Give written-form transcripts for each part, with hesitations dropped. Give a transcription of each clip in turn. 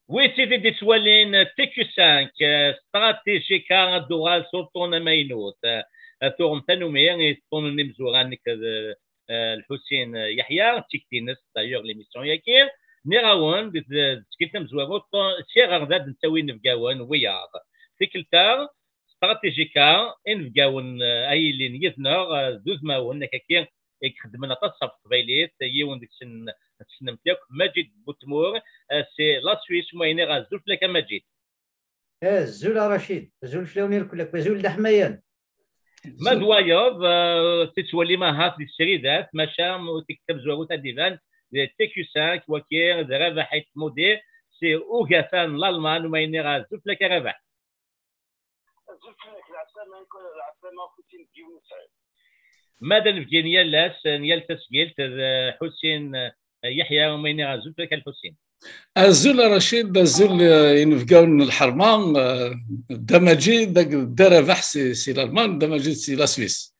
Oui, c'était des soilines TQ5 stratégica doral سلطون ماينوت تورم تنومير يكون نمزوران الحسين يحيى تيكتينس دايوغ ليميسيون ياكير نيراون كيف نمزورو سير غداد نسوي نفقاون وياض تيكلتار استراتيجيكا انفقاون اي لين يزنر دوز ماون كاكير يخدمنا تصف قبيليت يون ديك سنمتيك ماجد بوتمور سي لا سويس مويني غازول فلاك ماجد زول رشيد زول فلاونير كلك زول دحميان ما دوايوب تتولي ما هات الشريدات ماشا وتكتب زوروتا ديفان تيكيو 5 وكير ذرافا حيت مودي سي اوغاثان الالمان ومايني غازول فلاك رافع زول فلاك العسامة خوتين ديونساي ماذا نفجي نيالاس نيال تسجيل حسين يحيى وميني غازول فلاك الحسين الزول رشيد الزول ينفقاون الحرمان دمجي داك دار بحث سي الالمان دمجي سي لا سويس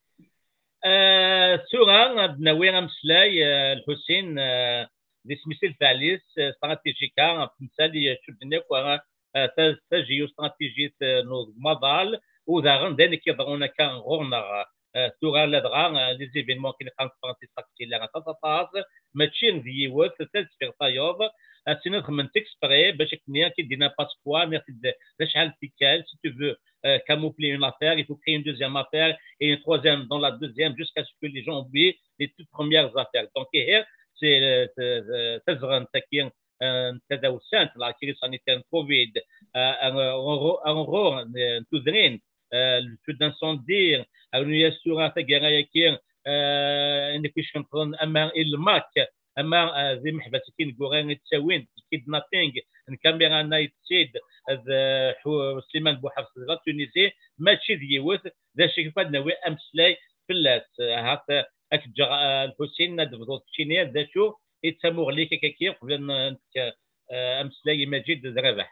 سورة بناوي غمسلاي الحسين دي سميسيل فاليس استراتيجيكا مثال شدناك تجيو استراتيجية نوض مضال وذا داني كيضغونا كان غورنا سورة لدغا لي زيفينمون كي نقام فرنسي ساكتي لا تطاطاز ماشي نزيوت تلسفير طايوب سينخ من تكسبري باش كنيا كي دينا باسبوا ميرسي شحال تيكال سي تو فو camoufler une affaire, il faut créer une deuxième affaire et une troisième dans la deuxième jusqu'à ce que les gens oublient les toutes premières affaires. Donc, hier, c'est Tazran Takir, Tadawsant, la crise sanitaire Covid, un rôle, tout drein, le feu d'incendie, un USURA Tagara Yakir, une équation Amar et le Mac, Amar Zim Habatikin, Goren et Tsawin, kidnapping, une caméra night seed, سليمان بوحفص لا تونسي ماشي ديوث ذا شي فاد نوي امسلاي فلات هاك الحسين دفضوط تشينيا ذا شو يتسمو ليك كيف قبل امسلاي مجيد ذربح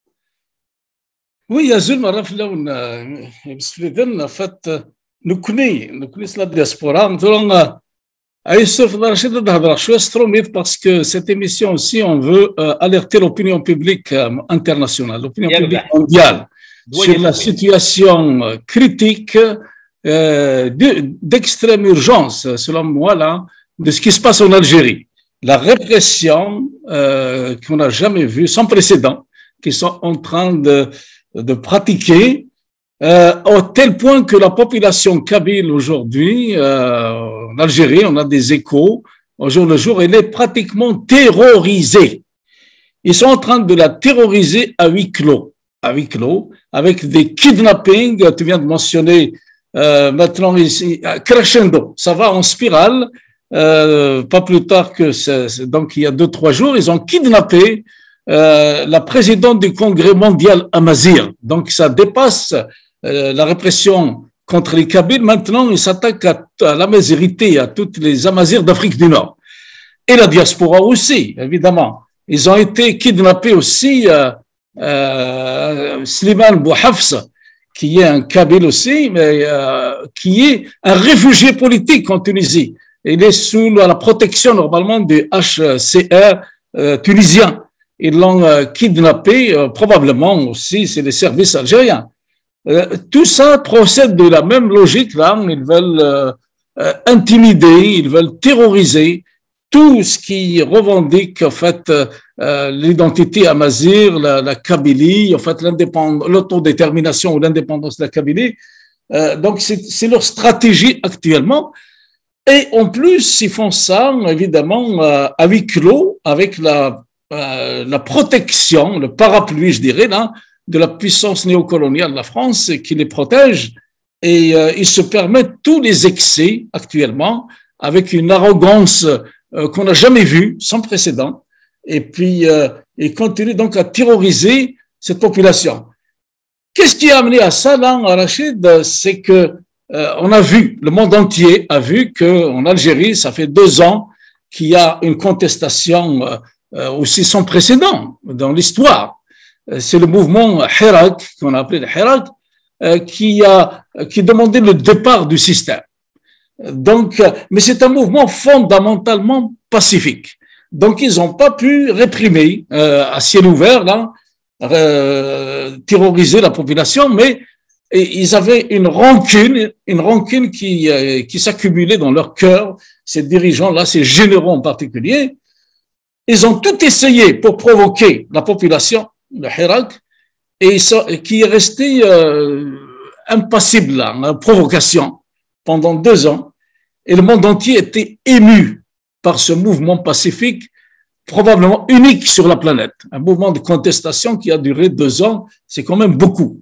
وي يا زول مرة في اللون بس في ذن فات نكوني سلا دياسبورا نتولون Youssef Rachid d'Hadra, je suis trop vite parce que cette émission aussi, on veut alerter l'opinion publique internationale, l'opinion publique mondiale sur la situation critique d'extrême urgence, selon moi, là, de ce qui se passe en Algérie. La répression qu'on n'a jamais vue, sans précédent, qu'ils sont en train de pratiquer, au tel point que la population kabyle aujourd'hui, en Algérie, on a des échos, au jour le jour, elle est pratiquement terrorisée. Ils sont en train de la terroriser à huis clos, avec des kidnappings, tu viens de mentionner maintenant ici, crescendo, ça va en spirale, pas plus tard que, donc il y a 2-3 jours, ils ont kidnappé la présidente du Congrès mondial Amazir. Donc ça dépasse la répression contre les Kabyles. Maintenant, ils s'attaquent à la majorité, à toutes les Amazirs d'Afrique du Nord. Et la diaspora aussi, évidemment. Ils ont été kidnappés aussi, Slimane Bouhafs, qui est un Kabyle aussi, mais qui est un réfugié politique en Tunisie. Il est sous la protection normalement du HCR tunisien. Ils l'ont kidnappé, probablement aussi, c'est les services algériens. Tout ça procède de la même logique là, ils veulent intimider, ils veulent terroriser tout ce qui revendique en fait l'identité amazigh, la Kabylie, en fait l'autodétermination ou l'indépendance de la Kabylie. Donc c'est leur stratégie actuellement. Et en plus, ils font ça évidemment à huis clos avec la protection, le parapluie, je dirais là, de la puissance néocoloniale de la France qui les protège, et ils se permettent tous les excès actuellement avec une arrogance qu'on n'a jamais vue, sans précédent, et puis ils continuent donc à terroriser cette population. Qu'est-ce qui a amené à ça là, Rachid? C'est que on a vu, le monde entier a vu qu'en Algérie, ça fait 2 ans qu'il y a une contestation aussi sans précédent dans l'histoire. C'est le mouvement Hirak, qu'on a appelé le Hirak, qui demandait le départ du système. Donc, mais c'est un mouvement fondamentalement pacifique. Donc, ils n'ont pas pu réprimer à ciel ouvert, là, terroriser la population, mais ils avaient une rancune qui s'accumulait dans leur cœur, ces dirigeants-là, ces généraux en particulier. Ils ont tout essayé pour provoquer la population de Hirak, et qui est resté impassible à la provocation pendant 2 ans. Et le monde entier était ému par ce mouvement pacifique, probablement unique sur la planète. Un mouvement de contestation qui a duré 2 ans, c'est quand même beaucoup.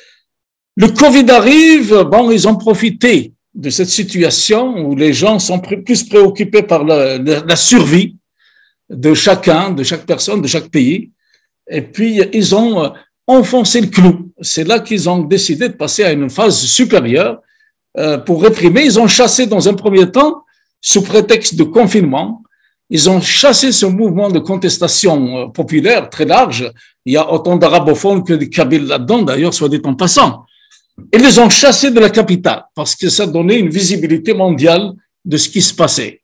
Le Covid arrive, bon, ils ont profité de cette situation où les gens sont plus préoccupés par la survie de chacun, de chaque personne, de chaque pays. Et puis, ils ont enfoncé le clou. C'est là qu'ils ont décidé de passer à une phase supérieure pour réprimer. Ils ont chassé dans un premier temps, sous prétexte de confinement, ils ont chassé ce mouvement de contestation populaire très large. Il y a autant d'arabophones que de kabyles là-dedans, d'ailleurs, soit dit en passant. Ils les ont chassés de la capitale parce que ça donnait une visibilité mondiale de ce qui se passait.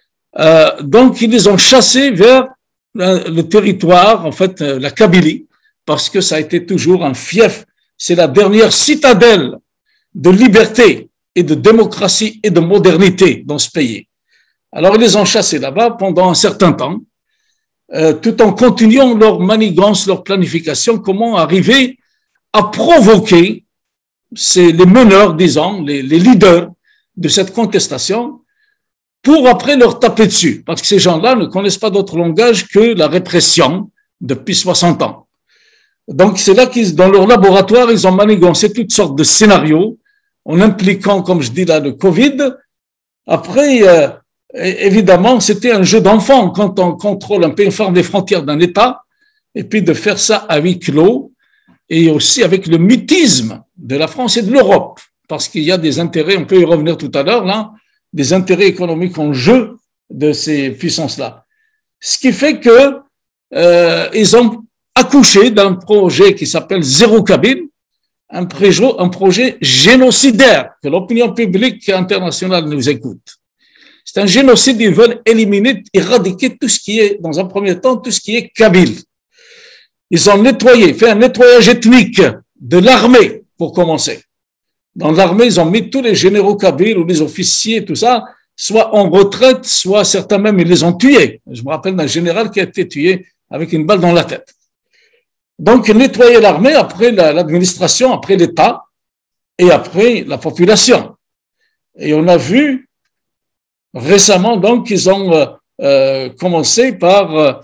Donc, ils les ont chassés vers le territoire, en fait, la Kabylie, parce que ça a été toujours un fief. C'est la dernière citadelle de liberté et de démocratie et de modernité dans ce pays. Alors, ils les ont chassés là-bas pendant un certain temps, tout en continuant leur manigance, leur planification, comment arriver à provoquer les meneurs, disons, les leaders de cette contestation, pour après leur taper dessus, parce que ces gens-là ne connaissent pas d'autre langage que la répression depuis 60 ans. Donc, c'est là qu'ils, dans leur laboratoire, ils ont manigancé toutes sortes de scénarios, en impliquant, comme je dis là, le Covid. Après, évidemment, c'était un jeu d'enfant quand on contrôle un peu, on ferme les frontières d'un État, et puis de faire ça à huis clos, et aussi avec le mutisme de la France et de l'Europe, parce qu'il y a des intérêts, on peut y revenir tout à l'heure, là, des intérêts économiques en jeu de ces puissances-là. Ce qui fait que ils ont accouché d'un projet qui s'appelle Zéro Kabyle, un projet génocidaire, que l'opinion publique internationale nous écoute. C'est un génocide, ils veulent éliminer, éradiquer tout ce qui est, dans un premier temps, tout ce qui est kabyle. Ils ont nettoyé, fait un nettoyage ethnique de l'armée, pour commencer. Dans l'armée, ils ont mis tous les généraux kabyles ou les officiers, tout ça, soit en retraite, soit certains même, ils les ont tués. Je me rappelle d'un général qui a été tué avec une balle dans la tête. Donc, nettoyer l'armée après l'administration, après l'État et après la population. Et on a vu récemment, donc, qu'ils ont commencé par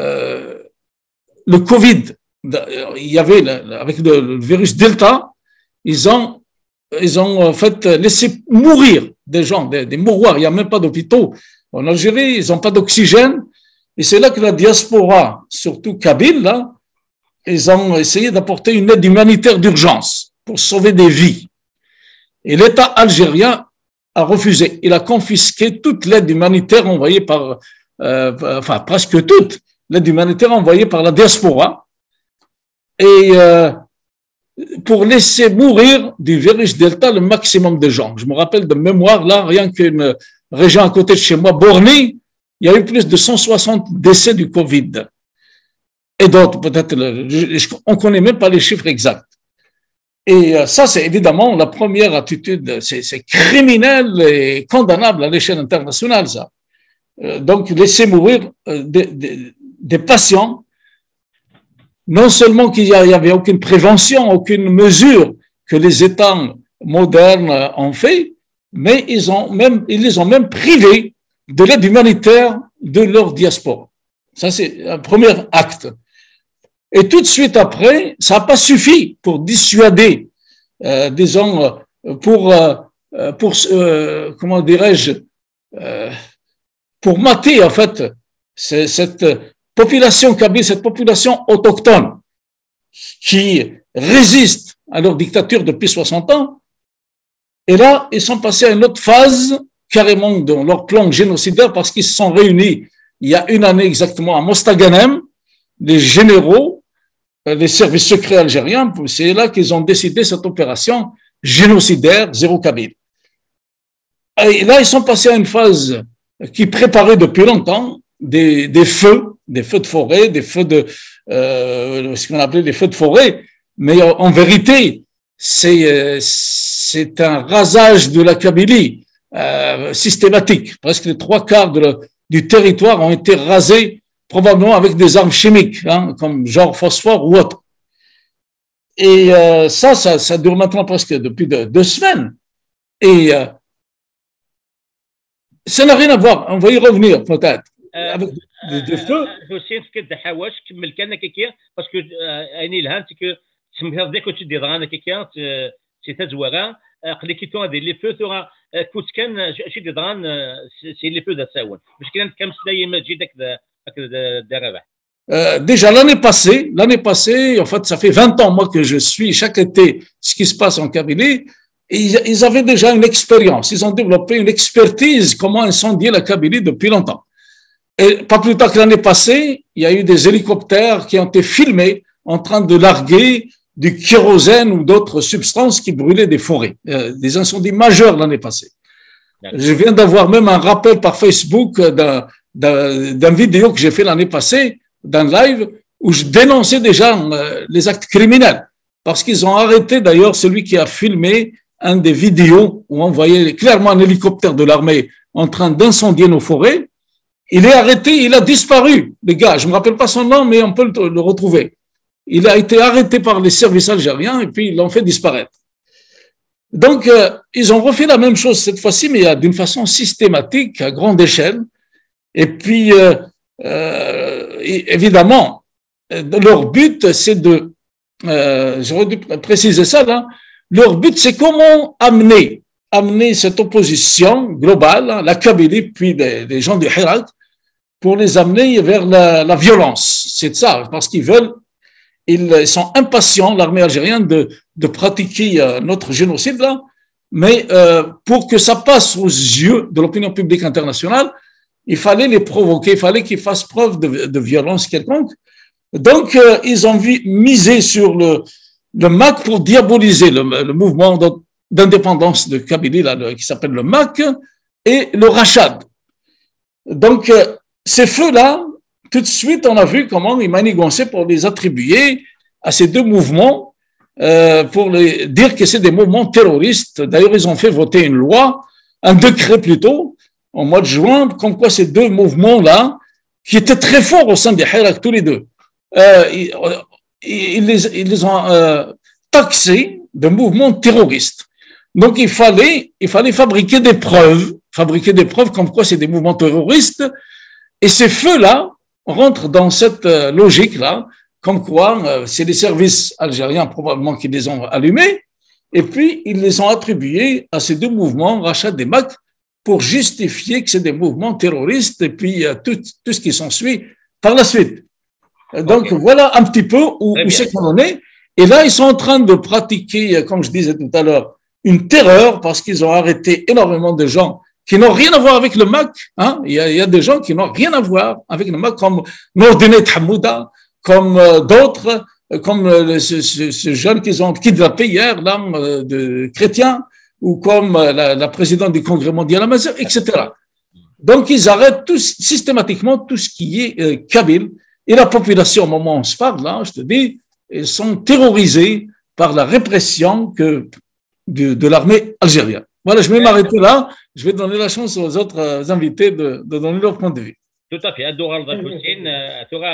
le Covid. Il y avait, avec le virus Delta, ils ont en fait laissé mourir des gens, des mouroirs. Il n'y a même pas d'hôpitaux. En Algérie, ils n'ont pas d'oxygène. Et c'est là que la diaspora, surtout kabyle, là, ils ont essayé d'apporter une aide humanitaire d'urgence pour sauver des vies. Et l'État algérien a refusé. Il a confisqué toute l'aide humanitaire envoyée par, enfin presque toute l'aide humanitaire envoyée par la diaspora. Et pour laisser mourir du virus Delta le maximum de gens. Je me rappelle de mémoire, là, rien qu'une région à côté de chez moi, Borny, il y a eu plus de 160 décès du Covid. Et d'autres, peut-être, on ne connaît même pas les chiffres exacts. Et ça, c'est évidemment la première attitude, c'est criminel et condamnable à l'échelle internationale, ça. Donc, laisser mourir des patients, non seulement qu'il n'y avait aucune prévention, aucune mesure que les États modernes ont fait, mais ils les ont même privés de l'aide humanitaire de leur diaspora. Ça, c'est un premier acte. Et tout de suite après, ça n'a pas suffi pour dissuader, disons, pour comment dirais-je, pour mater, en fait, cette population kabyle, cette population autochtone qui résiste à leur dictature depuis 60 ans. Et là, ils sont passés à une autre phase, carrément dans leur plan génocidaire, parce qu'ils se sont réunis il y a une année exactement à Mostaganem, les généraux, les services secrets algériens, c'est là qu'ils ont décidé cette opération génocidaire Zéro Kabyle. Et là, ils sont passés à une phase qui préparait depuis longtemps, des feux de forêt, des feux de ce qu'on appelait les feux de forêt, mais en vérité, c'est un rasage de la Kabylie systématique. Presque les 3/4 du territoire ont été rasés, probablement avec des armes chimiques, hein, comme genre phosphore ou autre. Et ça dure maintenant presque depuis 2 semaines. Et ça n'a rien à voir. On va y revenir peut-être. Avec des feux. حسين فكرت حواش كمل كان كيكيا باسكو اني الهان تك تسمى ديك كنت دي درانا كيكيا سي تزوغا قلي كيتو هذه لي فو ثورا كنت كان شي دي دران سي لي فو دا ساون باش كانت كمسلاي ما تجي داك الدرابه. Déjà l'année passée, en fait, ça fait 20 ans moi que je suis chaque été ce qui se passe en Kabylie. Et ils avaient déjà une expérience, ils ont développé une expertise comment incendier la Kabylie depuis longtemps. Et pas plus tard que l'année passée, il y a eu des hélicoptères qui ont été filmés en train de larguer du kérosène ou d'autres substances qui brûlaient des forêts, des incendies majeurs l'année passée. Je viens d'avoir même un rappel par Facebook d'un vidéo que j'ai fait l'année passée, d'un live, où je dénonçais déjà les actes criminels. Parce qu'ils ont arrêté d'ailleurs celui qui a filmé un des vidéos où on voyait clairement un hélicoptère de l'armée en train d'incendier nos forêts. Il est arrêté, il a disparu, les gars. Je ne me rappelle pas son nom, mais on peut le retrouver. Il a été arrêté par les services algériens et puis ils l'ont fait disparaître. Donc, ils ont refait la même chose cette fois-ci, mais d'une façon systématique, à grande échelle. Et puis, évidemment, leur but, c'est de, j'aurais dû préciser ça là, leur but, c'est comment amener cette opposition globale, la Kabylie, puis les gens du Hirak, pour les amener vers la violence. C'est ça, parce ils sont impatients, l'armée algérienne, de pratiquer notre génocide là, mais pour que ça passe aux yeux de l'opinion publique internationale, il fallait les provoquer, il fallait qu'ils fassent preuve de violence quelconque. Donc, ils ont misé sur le MAC pour diaboliser le mouvement d'indépendance de Kabylie, là, qui s'appelle le MAC, et le Rachad. Donc, ces feux-là, tout de suite, on a vu comment ils manigançaient pour les attribuer à ces deux mouvements, pour les dire que c'est des mouvements terroristes. D'ailleurs, ils ont fait voter une loi, un décret plutôt, au mois de juin, comme quoi ces deux mouvements-là, qui étaient très forts au sein des Hirak, tous les deux, ils les ont taxés de mouvements terroristes. Donc, il fallait fabriquer des preuves comme quoi c'est des mouvements terroristes. Et ces feux-là rentrent dans cette logique-là, comme quoi c'est les services algériens probablement qui les ont allumés. Et puis, ils les ont attribués à ces deux mouvements, Rachad et MAC, pour justifier que c'est des mouvements terroristes et puis tout ce qui s'ensuit par la suite. Donc, voilà un petit peu où c'est qu'on en est. Et là, ils sont en train de pratiquer, comme je disais tout à l'heure, une terreur parce qu'ils ont arrêté énormément de gens qui n'ont rien à voir avec le MAC. Hein. Il y a des gens qui n'ont rien à voir avec le MAC, comme Nordine Hamouda, comme d'autres, comme ce jeune qu'ils ont kidnappé hier, l'âme de chrétien, ou comme la présidente du Congrès mondial amazigh, etc. Donc, ils arrêtent systématiquement tout ce qui est kabyle. Et la population, au moment où on se parle, là, je te dis, ils sont terrorisés par la répression de l'armée algérienne. Voilà, je vais m'arrêter là. Je vais donner la chance aux autres invités de donner leur point de vue. Tout à fait. الدور حسين ترى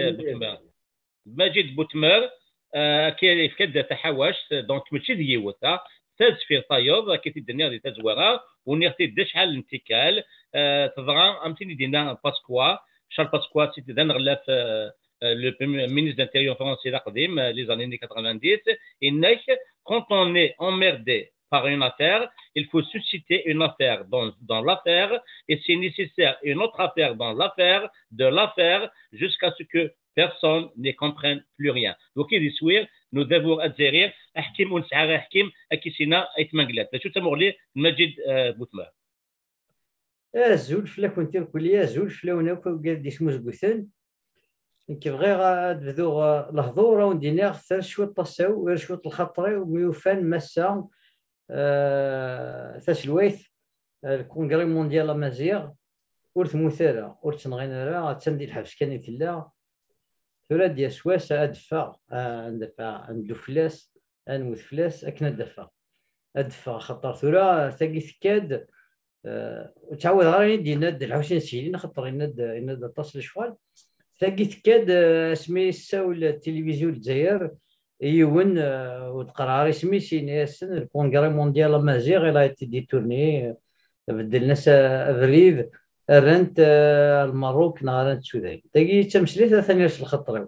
ماجد بوتمر كي كدا تحواش دونك ماشي ديوتا تاز في طايوب كي تدنيا دي تزوره ونيرتي دشحال الانتقال تضرا امتيني دينا باسكوا شال باسكوا سيتي دان غلاف le ministre d'Intérieur français l'Aqdim, les années 90, et quand on est emmerdé par une affaire, il faut susciter une affaire dans l'affaire, et c'est nécessaire une autre affaire dans l'affaire, de l'affaire, jusqu'à ce que personne ne comprenne plus rien. Donc, il dit, nous devons adhérer, Hakim ou Nsaara Hakim, Akisina et Manglat. شو تسمعوا لي ماجد بوتمر؟ زول فلا كنت الكلية زول فلا وناك قال دي سموز قوثن كيبغي غادو الهضور وندينا غير شويه طاساو غير شويه الخطري وميوفان مسا تاش الويث الكونغري مونديال امازيغ ورث مثالة ورث نغينا راه تندي الحبس كان يتلا ثورة ديال سواس أدفع ندو فلاس نموت فلاس أكنا أدفع خطر ثورة تاقي ثكاد تعود غير يدي ند الحوسين سيلين خطر يند تصل شوال تاقي ثكاد اسمي ساول التلفزيون الجزائر يون والقرار اسمي سينياسن الكونغري مونديال مازيغ إلا دي تورني بدل ناس أفريد رنت المروك نغارنت سوداي تاقي تمسليت ثاني يرسل الخطري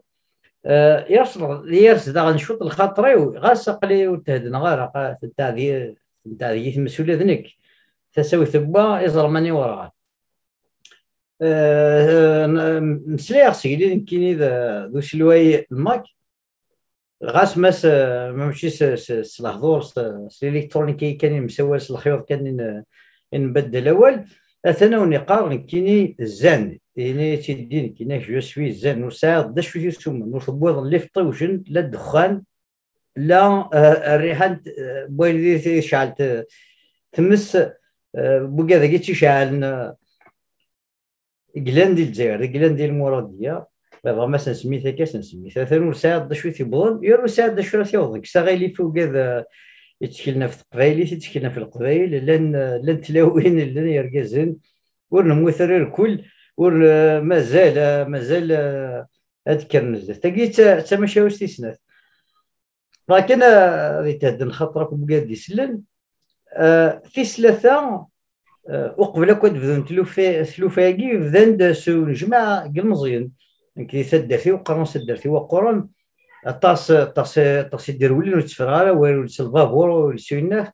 يرسل دا غنشوط الخطري غاس قلي وتهدنا غير تاع ذي المسؤولية ذنك تساوي ثبا إزرماني وراها مسلي سيدي كيني ذو شلواي الماك غاس ماس ماشي الحضور الالكترونيكي كان مسوس الخيوط كان نبدل الاول اثنا ونقار كيني الزان يعني تيدين كينا جو سوي زان وساعد دا شويه ثم نصبوض اللي في طوشن لا الدخان لا الريحان بوين شعلت تمس بوكا ذاك تيشعل قلان ديال الجزائر قلان ديال المراديه بابا مثلا سميتها كاس نسميتها ثاني ساعد دا شويه تيبوظ يرو ساعد دا شويه تيوضك ساغيلي فوق هذا يتشكلنا في القبايل يتشكلنا في القبايل لن تلاوين لن يرقزن ورنموثر الكل ور مازال اذكر نزل تلقيت تماشى واستثناء لكن غادي تهدن خاطرك بقاد يسلن في ثلاثه وقبل كنت بدون تلوفاكي بدان سو جماعه قال مزيان كي سدرتي وقرن سدرتي وقرن طاس يدير ولي نتفرغ ولا البابور والسيناه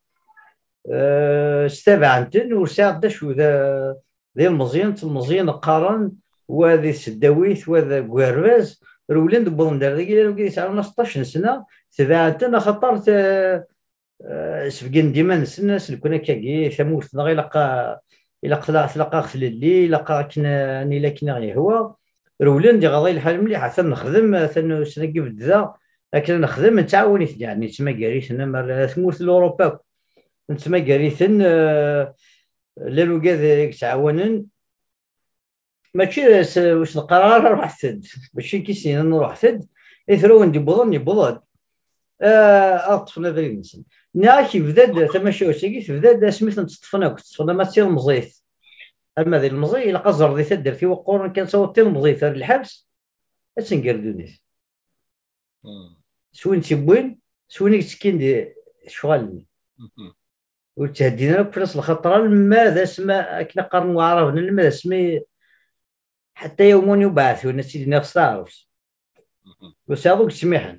استبع انتن وساعد دا شو ذا المزيان قارن وهذه السداويث وهذا كوارفاز رولين دبون دار ذيك اللي يسعى 16 سنه تبع انتن خطرت سبقين ديما الناس اللي كنا كاكي ثموت غير الا تلقى خفل الليل لقى كنا نيلا كنا هو رولين دي غضي الحال مليح حتى نخدم ثاني سنقي بدا لكن نخدم نتعاون يعني تما قريت انا ثموت لاوروبا تما قريت لا لوكا تعاونن ماشي واش القرار روح ثد ماشي كيسين نروح ثد اثرو ندي بوض اطفنا ذري نسن ناكي بدا تماشي واش بدا سميت نتصفنا ما تصير مزيت اما ذي المزي الى قزر ذي تدر في وقور كان صوتي المزي ثار الحبس اسنقردوني سوين تبوين سوين تسكين دي شغالني وتهدينا بلاص الخطره ماذا اسماء كنا قرن وعرفنا ماذا اسمي حتى يومون يبعثون سيدنا خصاوس وسابوك سميحا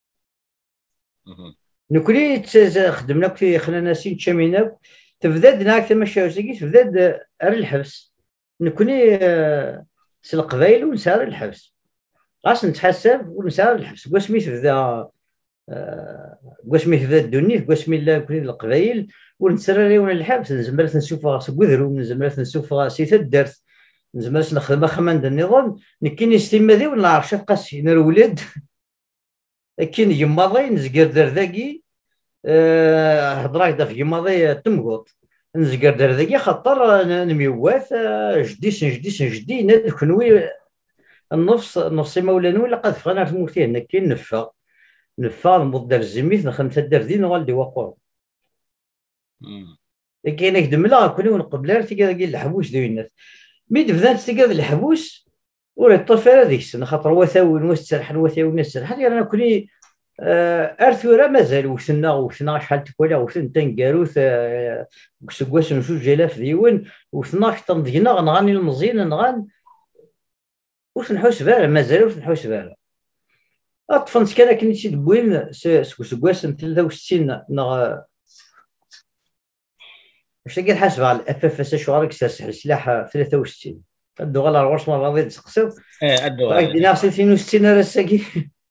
نكري خدمنا في خلينا ناسين تشامينا تبدا هناك تمشى وسكيت تبدا الحبس نكوني القبايل ونسار الحبس غاس نتحسب ونسار الحبس واسمي تبدا واسمي تبدا الدنيا واسمي لا كوني القبايل ونسرى ليون الحبس نزمرت نشوف راس كوذرو نزمرت نشوف راسي تدرت نزمرت نخدم خمان النظام نكيني استيما ذي ولا عرفت قاسي نار ولاد كاين يماضي نزقر درداكي هضراك دا في يماضي تمقوط نزقر درداكي خاطر نميوات جدي ناد كنوي النص مولانو ولا قد فغنا في موتيه هنا كاين نفا نبض دار الزميت نخمسه دار دين غالدي وقور كاين هكذا ملا كوني ونقبل تيكا الحبوس ديال الناس مي تبدا تيكا الحبوس ولا الطفل هذيك السنه خاطر وثاوي وسرحن وثاوي نسرحن انا كوني ارثورا مازال وثنا شحال تكولا وثن تنكاروث كسكواس نشوف جلاف ديون وثنا تنضينا غنغني المزيان نغان وثنحوس فارا مازال وثنحوس فارا اطفنت كان كنت تدوين سكواس 63 نغ واش تلقى حاسب على الاف اف اس شعارك سلاح 63 ادو غير الورش ما راضي تسقسو ادو دينا 62 راه ساكي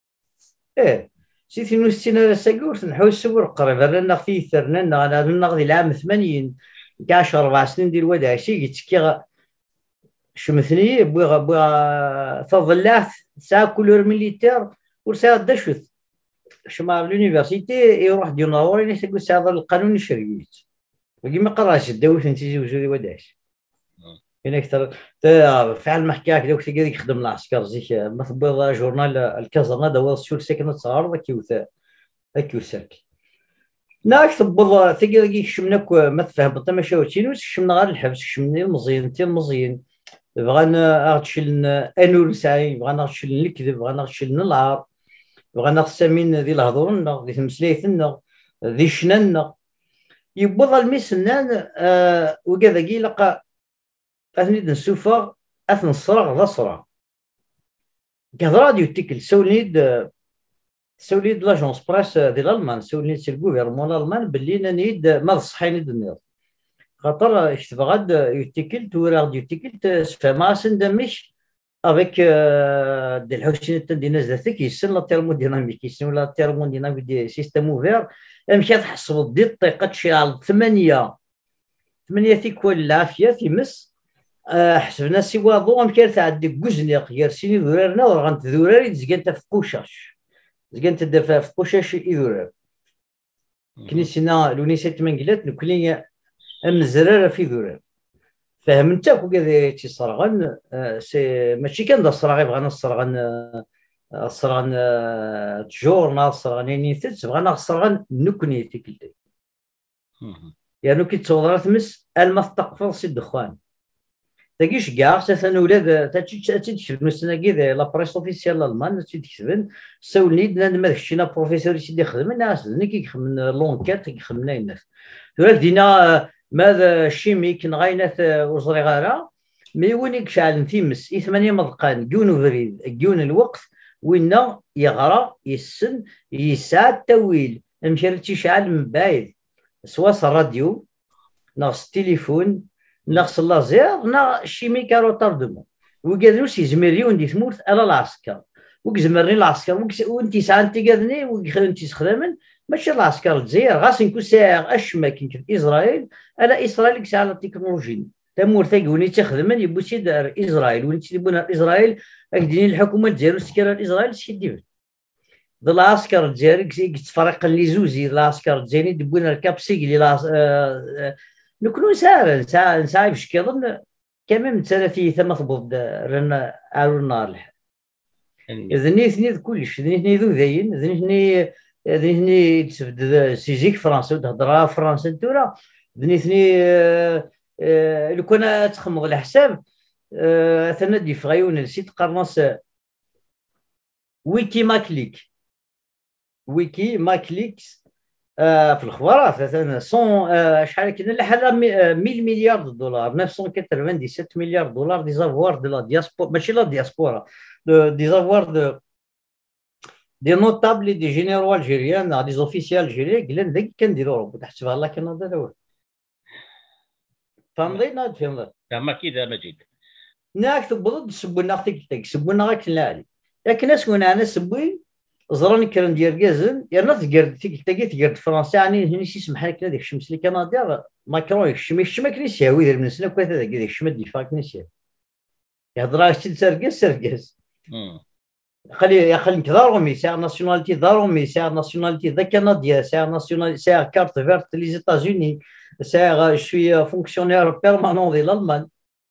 سي 62 راه ساكي ورثنحوس قريبا لنا في ثرنا انا نغدي العام 80 10 4 سنين ديال الواد عشي تكي شمثني بغا تظلات ساعه كولور ميليتير ورسا دشوت شما لونيفرسيتي يروح ديناوري نسقو ساعه القانون الشرعي كيما قراش الدوله تنتيجي وجودي وداش كاين اكثر. فعلا ما حكاك دوك تلقى يخدم العسكر زيك ما تبغى جورنال الكازرنا دوا سول ساكنه صغار ذاك يوساك ناك تبغى تلقى يكشمناك ما تفهم ماشي وتشينوس كشمنا غير الحبس كشمني المزيان انت المزيان بغانا غتشيل انور ساعي بغانا غتشيل الكذب بغانا غتشيل العار بغانا غتسامين ذي الهضورنا ذي تمسلايتنا ذي شنانا يبغى الميسنان وكذا كي لقى اثني نسوفا اثن الصراغ ذا صراغ كهضرا ديو تيكل سوليد لاجونس براس ديال الالمان سوليد سي الغوفرمون الالمان باللي نيد ما صحيني النيض خاطر كتب غاد يوتيكل تورا يوتيكل تفهم سندمش افيك دي الحوسين ديال ذاتك يسن لا تيرموديناميك يسن ولا تيرموديناميك دي سيستم اوفير مشى تحسب دي الطاقه تشعل 8 تيكوال العافيه تيمس حسبنا سوا ضوء كان تعدي كوزنيق غير سيني ذورارنا ورغنت ذوراري زكانت في قوشاش زكانت دافع في قوشاش يذورار كنيسنا لونيسات منقلات نكلي ام الزراره في ذورار فهمت وكذا تيصرغن سي ماشي كان دا صراغي بغانا الصرغن تجورنا الصرغن يعني بغانا الصرغن نكني تيكلتي يعني كي تصور تمس الما تقفل سي الدخان تاكيش كاع ساسا ولاد تاتشف نسنا كذا لا بريس اوفيسيال المان تيكتبن ساولني ما داكشينا بروفيسور يسيدي يخدم الناس زني كيخدم لونكيت كيخدم الناس ولاد دينا ماذا شيميك نغاينات وزري غارة مي وينك شعل تيمس 8 مضقان كيون فريد كيون الوقت وين يغرى يسن يسعد تويل مشى تيشعل من بعيد سواء الراديو ناقص التليفون ناقص اللازير نا شيميك روتاردمون وكادرو سيزميريون دي ثمورت على العسكر وكزمرني العسكر وانت ساعه كادني وانت تخدمن ماشي العسكر الجزائر غاس نكون ساعه اشما كي اسرائيل على اسرائيل كساعه على التكنولوجي تمور ثاقوني تخدمن يبو سي دار اسرائيل وانت تبون اسرائيل اكديني الحكومه الجزائر سكر اسرائيل شي دير ذا العسكر الجزائري تفرق لي زوزي العسكر الجزائري دبون الكابسيك لي نكونوا نساعد باش كيظن كمان ثلاثي ثم تبض رنا عارو النار ذني كلش ذني ذو ذاين ذني تسبد سيجيك فرنسا وتهضر فرنسا تورا ذني لو كنا تخمض الحساب ثنا دي فغيون السيت قرنص ويكي ماكليكس في الخبارات مثلا شحال كنا لحال 1000 مليار دولار 997 مليار دولار دي زافوار دو لا دياسبورا ماشي لا دياسبورا دي زافوار دي نوتابل دي جينيرو الجيريان دي زوفيسيال الجيريان قلنا ذاك كنديرو ربي تحسبها الله كنهضر دابا فهمتي فهمت كذا مجيد ناك تبغض سبونا اختك سبونا غاك نلالي لكن اسكون انا سبوي زراني كان ديال كازن يرنا تقرد تقرد فرنسا يعني هني يسمح لك هذاك الشمس اللي كان داير ماكرون الشمس ما كنيش يهوي ديال من سنه كذا داك الشمس الدفاع كنيش يهضر شي سرقس خلي نكدارهم يساع ناسيوناليتي دارهم يساع ناسيوناليتي ذا كندا ساع ناسيونال ساع كارت فيرت لي زيتازوني ساع شويه فونكسيونير بيرمانون ديال الالمان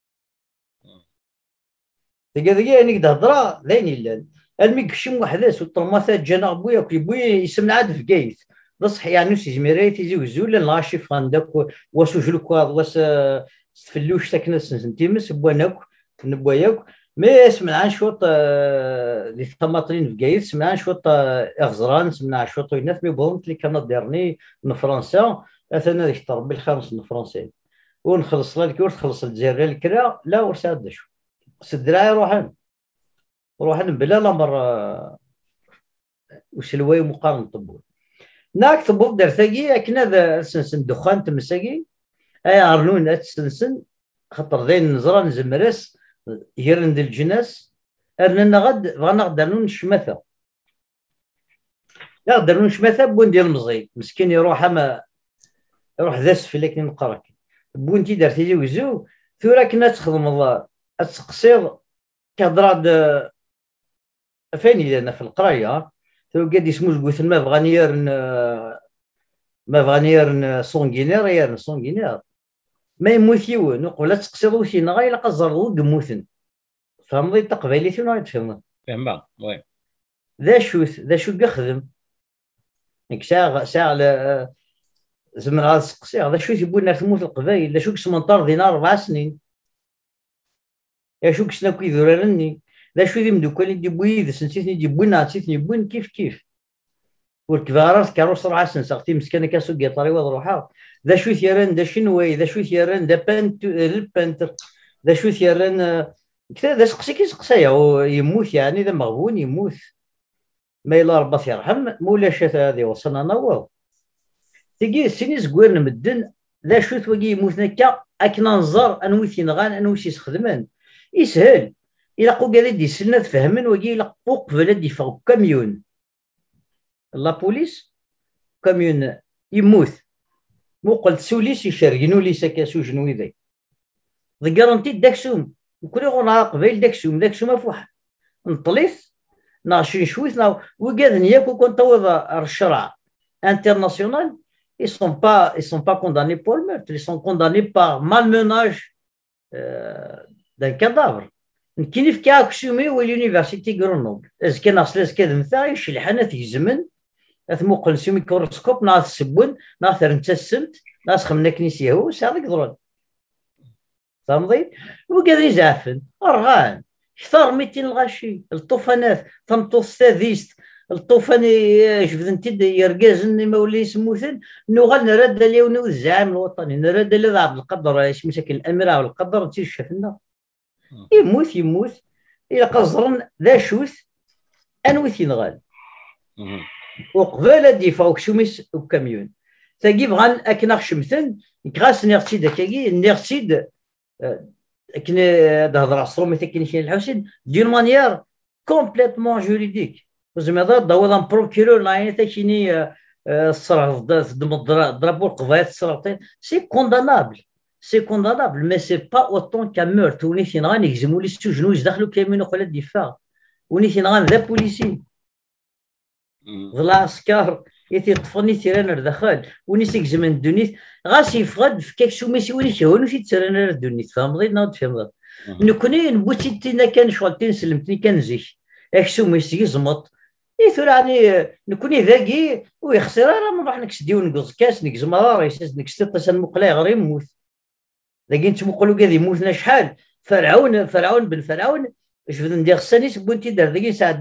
تقدر يعني كدهضر ذاين الا المكشم وحداس والطرماثات جانا بويا بويا يسمع عاد في كايت بصح يعني سيزميري تيزيو زول لاشي فاندك وسوجلك واس فلوش تكنس نتيمس بوانك نبوياك مي سمعنا شوط لي طماطين في كايت سمعنا شوط اغزران سمعنا شوط الناس مي بوم اللي كانوا ديرني من فرنسا اثنا ديك تربي الخامس من فرنسا ونخلص لك ورتخلص الجزائر الكرا لا ورساد شو سدراي روحن بلا الامر وسلواي مقارن طبول ناك طبول درتاكي كنا سنسن دخان تمساكي اي عرنون اتسنسن خاطر ذين نزرا نزمرس يرند الجناس ارنا غد بغانا غدرنون الشماثه لا غدرنون الشماثه بون ديال المزيد مسكين يروح ذاس في لكن نقراك بونتي درتي وزو ثورا كنا تخدم الله تقصير كهضرات فين انا في القرايه تو قد يسمو قلت ما بغا نيرن سونغينير ما يموت يون ولا تقصدوا شي نغا الا قزروا قموتن فهمضي تقبيلي شنو غيتفهم فهمها وي ذا شو يخدم ديك ساعه زعما غادي تسقسي هذا شو يبغينا تموت القبايل لا شو كسمنطار دينا 4 سنين يا شو كسنا كيدوراني لا شو دي مدوكال اللي بويد سنتيني دي بوينا تيتني بوين كيف والكبارات كاروس 4 سنين ساقتي مسكينه كاسو قيطري وضروحها ذا شو ثيران ذا شنوي ذا شو ثيران ذا بانت البانتر ذا شو ثيران كذا ذا سقسي كي سقسايا يموت يعني ذا مغبون يموت ما إلا ربي يرحم مولا شات هذه وصلنا نوض تيجي سيني زكوير مدن لا شو توقي يموت نكا اكنا نزار انوي نغان انوي يستخدمان يسهل الى قو قال دي سنه تفهمن وقي الى قو قبل دي فوق كاميون لا بوليس كاميون يموت مو قلت سوليس يشرجنوا لي سكاسو جنوي ذي ذا كارونتي داكسوم وكل غنا قبيل داكسوم افوح نطليف ناشي شويت نا وقاد نياكو كون طوض الشرع international ils sont pas condamnés pour le meurtre ils sont condamnés par malmenage d'un cadavre كيف كاكسومي واليونيفرسيتي غرونوبل اذا كان اصلا كذا مثلا شي حنا في الزمن اثمو سي ميكروسكوب ناس السبون ناس نتسمت ناس خمنا كنيسيه هو ساعه قدرون فهمتي وقادر يزعفن ارغان كثر 200 الغاشي الطوفانات تنطو الساديست الطوفان شفتنتي يرقازن مولي سموثن نوغال نرد ليونو الزعيم الوطني نرد لي عبد القدر ايش مساكن الامير عبد القدر تي شافنا يموت الى قزرن ذا شوث انوث ينغال وقبل ديفا وكشوميس وكاميون تاكيف غان اكنا شمثن كراس نيرتيد كاكي نيرتيد كنا دهضر عصرو مثل كاين الحوسين دون مانيير كومبليتمون جوريديك زعما ضوض بروكيرور لاين تاكيني الصرع ضربوا القضايا السرطان سي كوندانابل مي سي با اوتون كان مورت وني فين غان يهزموا لي سجنوا يدخلوا كامين وقال الدفاع وني فين غان ذا بوليسي العسكر يطفني تيران دخل وني سيكزم الدنيت غاسي يفقد في كاك شو ماشي وني كهون في تيران الدنيت فهمتي ناض فهمت نكوني نبوتينا كان شغلتين سلمتني كان زيك اكسو ماشي يزمط ثورة يعني نكوني ذاكي ويخسر راه نروح نكسديو نقص كاس نكزم راه يساس نكسد طسن مقلاي غير يموت ذاكي نتمقلو كذا يموتنا شحال فرعون بن فرعون شفت ندير خصني سبونتي دار ذاكي ساعه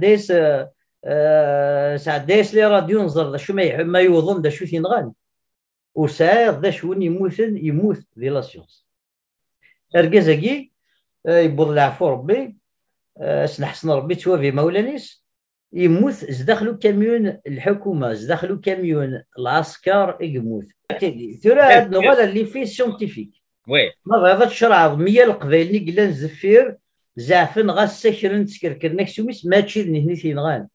دايس لي راديو نزر ذا شو ما يوظن ذا شو تينغان وساعه ذا شو يموت دي لا سيونس اركازاكي يبوض العفو ربي سنحسن ربي توافي مولانيس يموت زدخلوا كاميون الحكومه زدخلوا كاميون العسكر يموت ترى هاد النغاله اللي فيه سيونتيفيك وي ما هذا الشرع 100 القبائل اللي قلنا الزفير زعفن غاسكرن تسكركر نكسوميس ماشي هني تينغان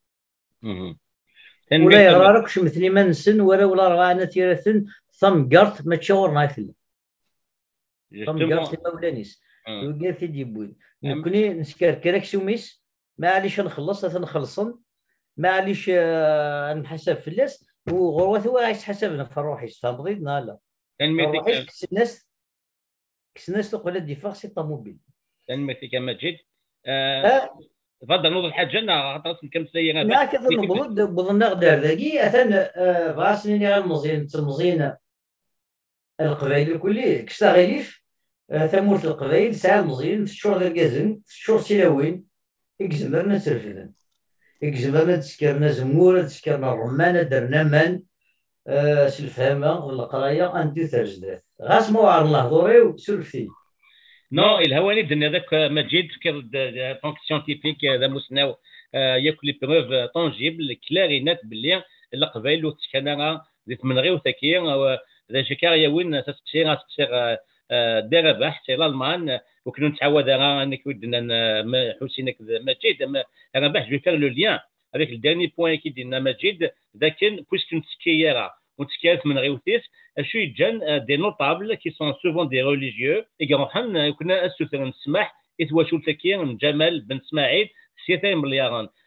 ولا يغرارك شو مثلي ما نسن ولا رغانا تيرثن ثم قرت ما تشاور نايفل ثم قرت مولانيس وقال في ديبوي نكوني نسكركرك سوميس معليش نخلصن معليش نحسب في الناس وغروات هو عايز حسبنا في الروحي فهمتي لا الروحي كسناس تقول الدفاع سي طوموبيل تنميتك مجيد تفضل نوض الحاجه انا غطرت كم سنه لا كظن بظن غدا ذاكي اثن بغاسني غير المزين القبائل الكلي كستا غيليف ثمورة القبائل ساعه المزين في الشهور ديال كازن في الشهور سيلاوين يكزمرنا ترفدن يكزمرنا تسكرنا زموره تسكرنا الرمانه درنا مان سلفهمه ولا قرايه انتي ترجدات غاس موعر الله دوري سلفي نو الهواني دنا ذاك مجيد فكر طونك سيانتيفيك هذا مسناو ياكل لي بروف طونجيبل كلارينات باللي القبائل وتسكنها زيت من غير وثكير ذا شكار يوين تسكسير دار ربح سي الالمان وكنا نتعود انك ودنا حسينك مجيد ربح جو فير لو ليان avec le dernier point qui dit Namajid dakin puisque nskiyera ونتكلم من غيوتيس شو يجان دي نوتابل كي سون سوفون دي ريليجيو يقروحن كنا السوثر نسمح يتواشو تكين جمال بن اسماعيل سيتين ملياران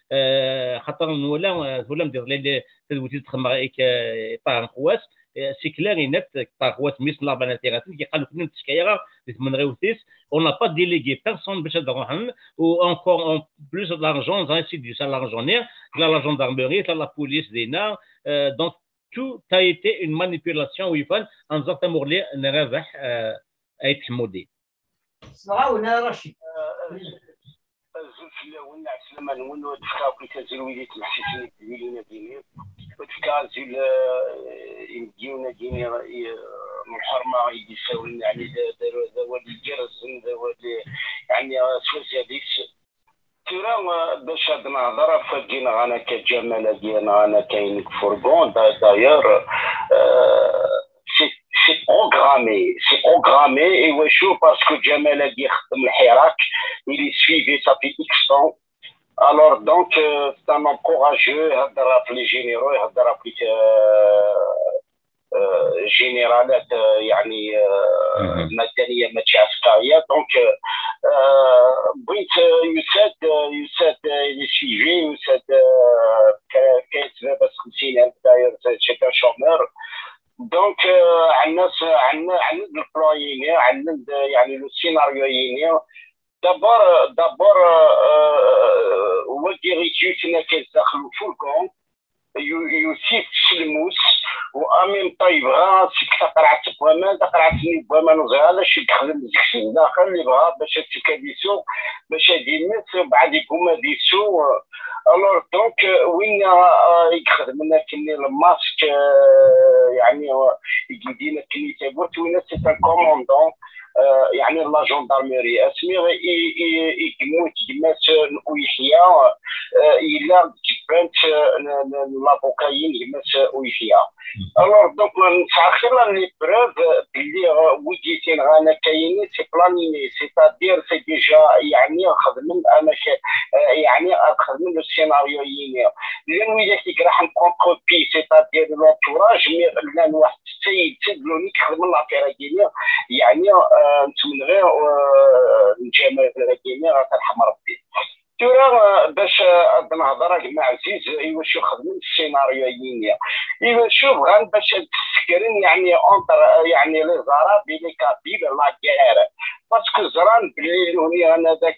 خاطر ولا مدير تدوتي تخمر طاهر خواس c'est clair et net par quoi mis la banateratin qui قالوا كنا تشكيرا من غيوتيس on n'a pas délégué personne باش يدرهم ou encore en plus de l'argent dans ainsi du l'argent la gendarmerie la police دينا donc tout a été une manipulation ويفان انزرت مورلي نربح اي تحمودي صراونا رشيد زول في الاول عسلامه نونو تفكا كي تزول ويلي تمحسسني بيلينا ديني وتفكا زول يمديونا ديني من حرمه يساولنا يعني داوا اللي جرزن داوا يعني سوازا ديكس ترى باش هاد النهضره فاجينا انا كجمال ديالنا انا كاين فورغون داير c'est programmé et ouais parce que Jamal a dit le Hirak il est suivi ça fait X temps alors donc c'est un homme courageux il a rappelé généraux il a rappelé générالات يعني مدنيه ماشي عسكريه دونك بغيت يساد لي سيفي يساد كاين بس 50,000 داير شي شومور دونك عندنا البلايين عندنا يعني لو سيناريو دابور هو ديريكيوتنا كيدخلوا فولكون يوسف شلموس وامين طيبها تقرع تقوامان تقرعتني بوامان وزهاله شي تخدم ديك داخل اللي بغا باش تكاديسو باش ديمت بعد يكون ديسو الوغ دونك وين يخدم لنا كني الماسك يعني يدينا كني تابوت وين سي ان كوموندون يعني لا جوندارميري اسمي يموت يمات ويحيى الا جبانت لافوكايين يمات ويحيى الوغ دونك نتاخر لي بروف بلي ويديتين رانا كاينين سي بلانيني سيتادير سي ديجا يعني خدمن انا يعني خدمن لو سيناريو ييني لان ويداتي راح نكونتروبي سيتادير لونتوراج مي لان واحد السيد تدلوني خدمن لافيرا ديالي يعني نتمنى غير نجامل الكيمياء غترحم ربي ترى باش نهضر مع عزيز ايوا شو خدمت السيناريو يينيا ايوا شوف غان باش تسكرين يعني اونتر يعني لي زرابي لي كابيل لا غير باسكو زران بلي هوني انا داك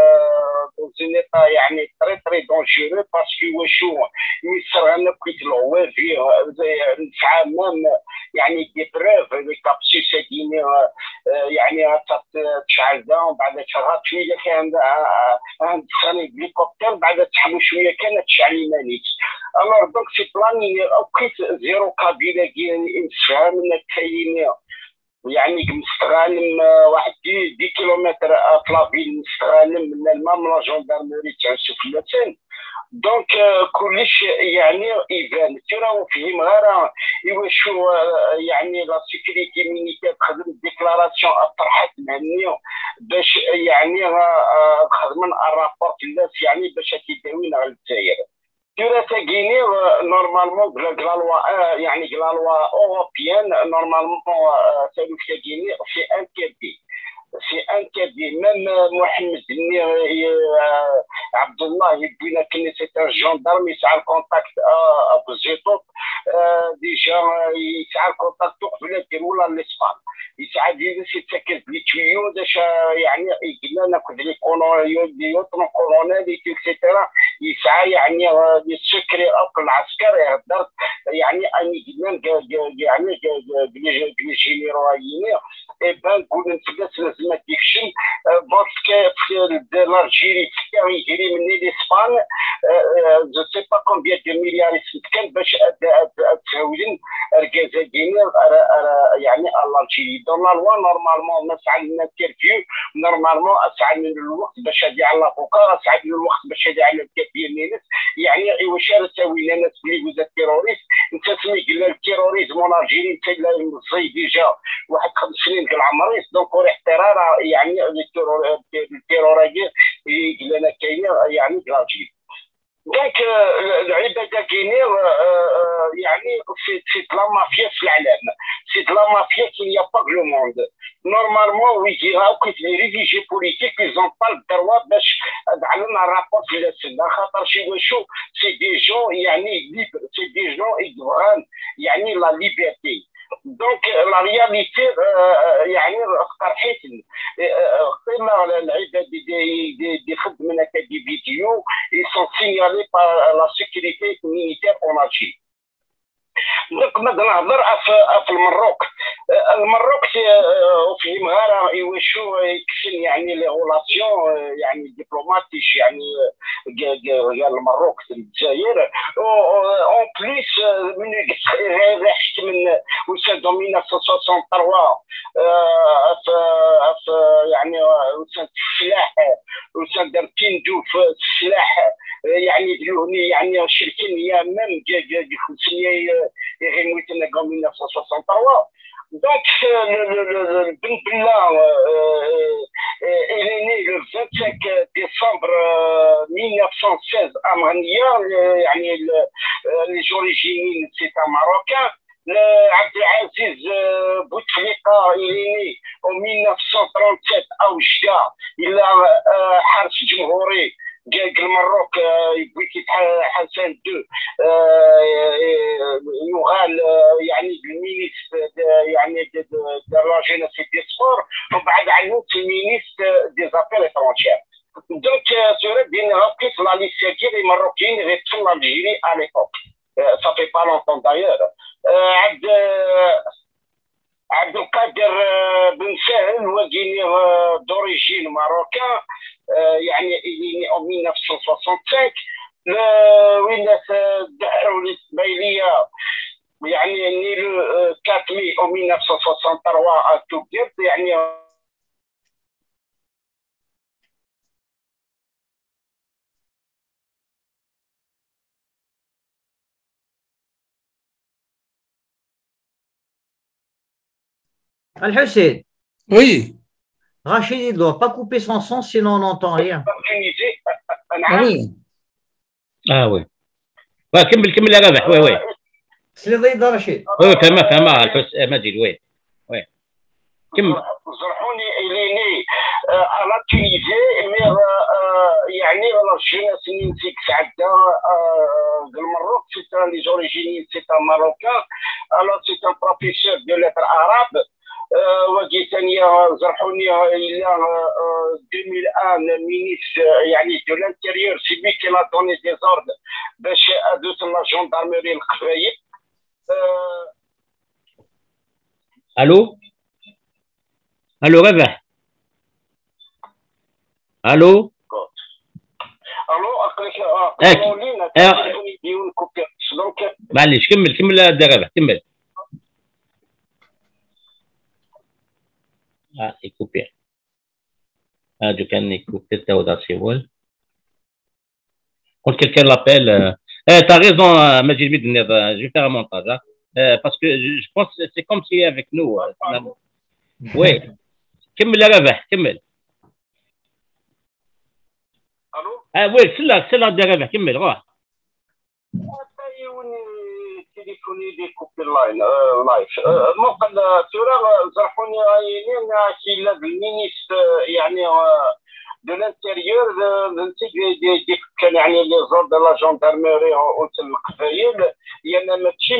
زينيتا يعني تري دونجيرو باسكو وشو يسر انا كنت لو في نتعامل يعني دي بروف لي كابسيس ديني يعني تشعل داون بعد شهر شويه كان عند ثاني هليكوبتر بعد تحمل شويه كانت تشعل مانيت الوغ دونك سي بلاني اوكيت زيرو كابيلا ديال نفهم انك كاين يعني مستغانم واحد 10 كيلومتر فلافيل مستغانم من الماء من لا جوندارموري تاع سفلتين دونك كلش يعني يبان ترى فيهم غير يوشو يعني لا سيكوريتي مينيتير تخدم ديكلاراسيون طرحت مهنيه باش يعني خدمن الرابور الناس يعني باش تيداوينا على الجزائر ترى تاكيني نورمالمون كلا لوا يعني كلا لوا اوروبيان نورمالمون تاكيني سي انتيردي سي انتردي ميم محمد بن عبد الله يبينا كني سي ان جوندارم يسعى الكونتاكت ابو زيتوط ديجا يسعى الكونتاكت قبل يدير ولا ليسبان يسعى ديال سي تاكد لي تيو داش يعني يقول لنا كود لي كولونيل كولونيل اكسيتيرا يسعى يعني يسكري اب العسكر يهدر يعني اني يعني بلي جينيرويين اي بان كون نتبس ما تيكشن باسكو في الجيري يجري مني لاسبان جو سي با كومبيان دو مليار كان باش تهولين ركازه ديالنا يعني الجيري دون لا لوا نورمالمون نسعى لنا الترفيو نورمالمون اسعى من الوقت باش هادي على فوكا اسعى من الوقت باش هادي على الكثير ناس يعني واش تساوي لنا ناس بلي وزا التيروريست انت سمي قال التيروريزم الجيري انت زي ديجا واحد 5 سنين في العمريس دونك وريح احترار يعني التيروريين اللي انا كاينه يعني كلاجي دونك العباده كاينين يعني c'est de la mafia في العالم. C'est de la mafia qu'il n'y a pas que le monde. Normalement, oui, que les réfugiés politiques, ils n'ont pas le droit de un rapport في السنة خاطر شي وشو c'est des gens يعني libres, c'est des gens يبغون يعني la liberté. Donc la réalité يعني اقترحت قيمة العباد اللي خدمنا كدي فيديو ils sont signalés par la sécurité militaire en Algérie. نقدر نهضر في المروك. المروك وفهمها يوشو يكفي يعني لي غولاسيون يعني دبلوماتيش يعني المروك الجزائر اون بليس من رحت من وسان 1963 في يعني وسان السلاح وسان دار تندو في السلاح يعني دلوني يعني شركين يا ميم 500 غنويتنا قام 1963. Donc, le Ben Bella, il est né le 25 décembre 1916 à Mania. Les origines, c'est un Marocain. Abdelaziz Bouteflika, il est né en 1937 à Oujda. Il a Hars Djemhouri. المروك يبغي حسن دو يغال يعني المينيست يعني دو لا جينوسيد دي سبور وبعد عنه المينيست دي زافير étrangères. Donc serait bien repris la liste des Marocains retournent en Algérie à l'époque. Ça fait pas longtemps d'ailleurs. عبد القادر بن سهل هو جيني d'origine marocain يعني en 1965 وين دعوا الإسماعيلية يعني le 4 mai en 1963 à Touguet يعني Al-Hussein. Oui. Rachid, il ne doit pas couper son son, sinon on n'entend rien. Ah oui. اه وي كمل يا رابح وي سليض رشيد. وي فهمها ماجد وي كمل. زرحوني إليني على تونيزي مير يعني لا جيناس نينتيك سعدا المروك سي ان لي زوريجيني سي ان ماروكان alors c'est un professeur de lettres arabes وجي ثانية زرحوني إلى 2001 ministre يعني de l'intérieur c'est lui qui l'a donné des ordres باش أدوس لا جندرمري القفايل. الو رابح الو قالوا لينا تليفوني ديون كوبي دونك معليش كمل رابح كمل. يكوبي هادو كان يكوبي تاو دا سيول قلت quelqu'un l'appelle t'as raison Majid Bidner je vais faire un montage parce que je pense que c'est comme si avec nous oui كمل يا رابح كمل. الو وي سلا يا رابح كمل روح. تليفوني دي كوبي لايف ممكن ترى زرحوني عينين كي المينيست يعني de l'intérieur كان يعني لي زون دو لا جوندارميري والقفايل يعني ماشي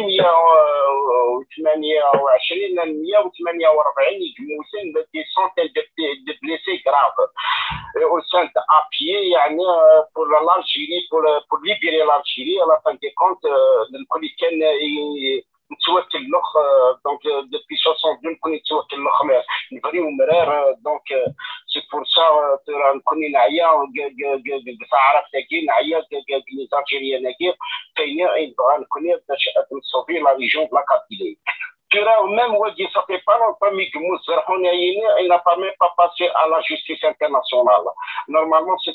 128 148 يجموسين دي سونتين دو بليسي غراف au sein à pied يعني pour l'Algérie pour libérer l'Algérie à la fin des comptes الكل كان نتوكل الاخ دونك depuis 62 نكون نتوكل الاخ نبريو مرار دونك سي بور سا نكون نعيا عرفتي نعيا لي زالجيريان كي كاين يبغى نكون باش نصوفي لا ريجون لا كابيلي ترى même Wadi ça fait pas longtemps mais il n'a pas même pas passé à la justice internationale. Normalement c'est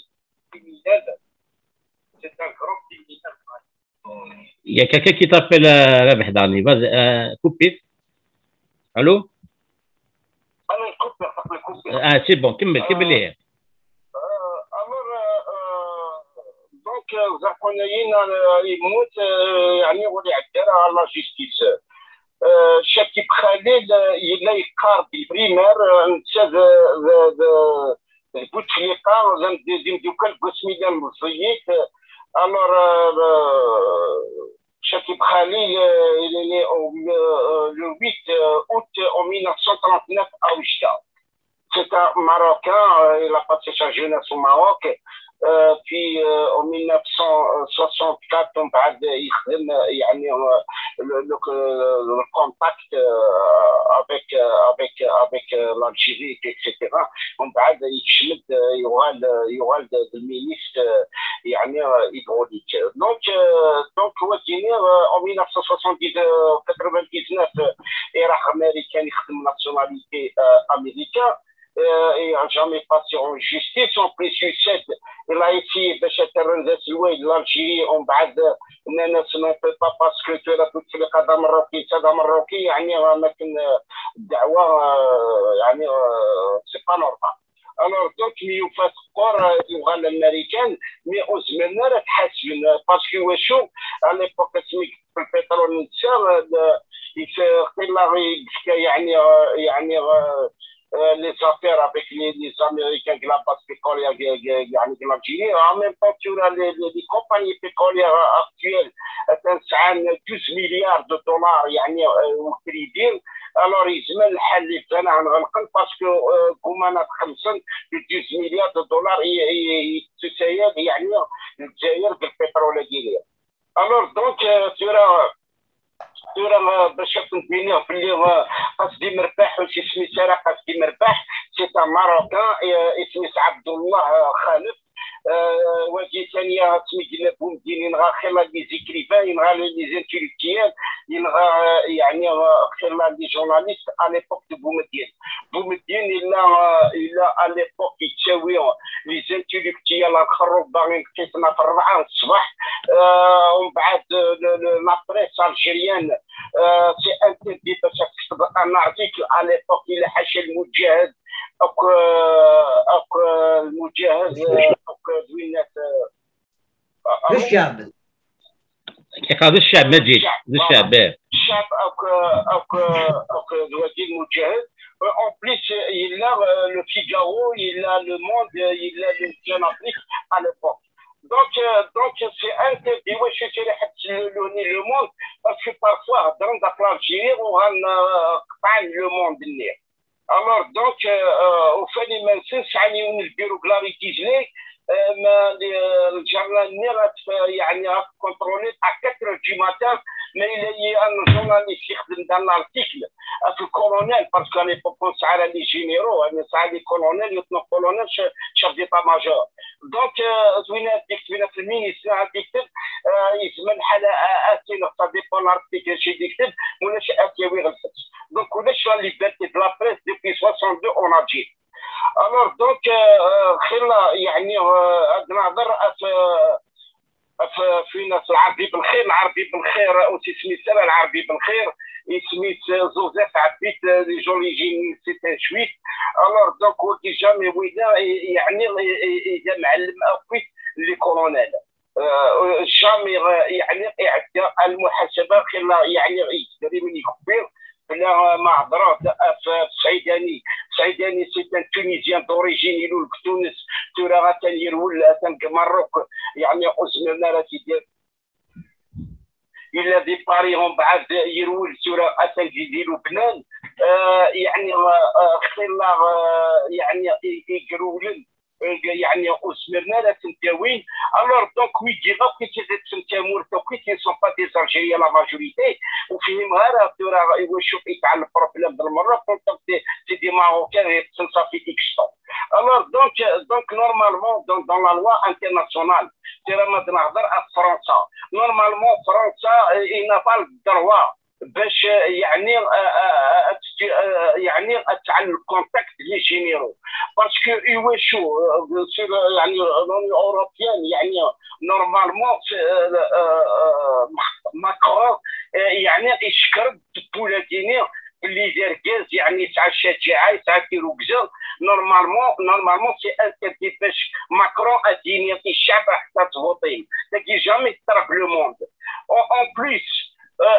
un grand criminel. Il y a quelqu'un qui t'appelle Rabih Dani. Vas-y, coupe. Allô? Ah, c'est bon, كمل ليه. Alors, donc, زرقونيين يموت يعني ولي عدار على لا جيستيس شاكيب خليل يلا يقار بالبريمير نتا بوتفليقه زعما دوكا بسميدان المصريين الور شاكيب خليل le 8 août en 1939 à Oujda. C'est un Marocain, il a passé sa jeunesse au Maroc. Puis en 1964 on بعد يخدم يعني le contact avec l'Algérie etc. on بعد يشمد يغال بالمينيست يعني hydraulique. Donc هو كينير en 1999 راح امريكان يخدم nationalité américaine. Il n'a jamais passé en justice. En plus, il a essayé de chercher l'Algérie en bas de ne peut pas parce que tu as tout le cas marocain, يعني لكن الدعوة يعني c'est pas normal. Alors donc ملي فات قرا يغال الامريكان مي اوزمنا راه تحسن باسكو واشو على ليبوك سميك البترول نتسا يعني les affaires avec les Américains qui la base pétrolière de l'Algérie. En même temps, tu as les compagnies pétrolières actuelles, 12 milliards de dollars au crédit. Alors, ils se mettent à l'Algérie parce que Goumana Khamsan, 12 milliards de dollars, tu sais, le pétrole algérien. Alors, donc, tu as باش نبينيه باللي قصدي مرباح وشي سميتو راه قصدي مرباح سي ان ماروكان اسمه عبد الله خالد واجي ثانيه سميتو بومدين ينغا خير لي زيكريفان ينغا لي زانتيليكتيال ينغا يعني خير لي جورناليست على ليبوك دو بومدين الا على ليبوك يتساوي لي زانتيليكتيال الخروج باغي كيتنا في 4 الصباح ومن بعد لا بريس الجيريان سي انتردي باش تكتب ان ارتيكل على ليبوك الى حاشا المجاهد او المجاهد او دوينات الشعب هذا الشعب مجيد الشعب او دواتي المجاهد en plus il a le Figaro il a le Monde il a le Jeune Afrique à l'époque donc c'est interdit واش شريحه le Monde parce que parfois dans l'Algérie on a قطع le Monde النير alors donc وفاني ما نسنش عني البيروغلاريتي جلي ما الجرنال النير يعني كونترولي à 4 du matin mais il y a un journaliste يخدم dans l'article في الكولونيل باسكو على ليبوك نسعى لي جينيرو يعني نسعى لي كولونيل يوتنو كولونيل شاف ديتا ماجور دونك زوينات ديكتب في المينيستر ديكتب يزمن حاله اتي نقطه ديبون l'article شي ديكتب ولا شي اتي ويغلفت دونك ولاش لا ليبرتي دو لا بريس ديبي 62 اون الجيري الوغ دونك خير يعني نهضر في ناس العربي بالخير او سميت العربي بالخير سميت زوزيف عبيت لي جوليجين سيتي شويت الوغ دونك هو ديجا مي ويدا يعني اذا معلم اكويت لي كولونيل جامي يعني اعدى المحاسبه خير يعني يقدر من يخبر بلا ما هضرات في سعيداني سي ان تونيزيان دوريجين يلول تونس تورا ثاني يرول ثانك ماروك يعني حزمنا راه تيدير الا دي باري هم بعد يرول تورا ثانك يديروا بنان يعني خير يعني يقرولن يعني اسمرنا لا تنتاوين alors donc oui dira que c'est تنتامور توكي qui sont pas des Algériens la majorité وفيهم هذا ترى يشوف يتعلم بروبليم بالمره كونتاكت سي دي ماروكان صافي اكستون alors donc normalement dans la loi internationale ترى ما نهضر على فرنسا normalement فرنسا il n'a pas le droit باش يعني تعلم الكونتاكت لي جينيرو باسكو يوشو يعني لوني اوروبيان يعني نورمالمون ماكرون يعني يشكر الدوله دينيه باللي يدير كاز يعني ساعه شجاعه ساعه كيرو كزا نورمالمون سي انتردي باش ماكرون اديني الشعب حتى تفوتي تاكي جامي تطرق لو موند اون بليس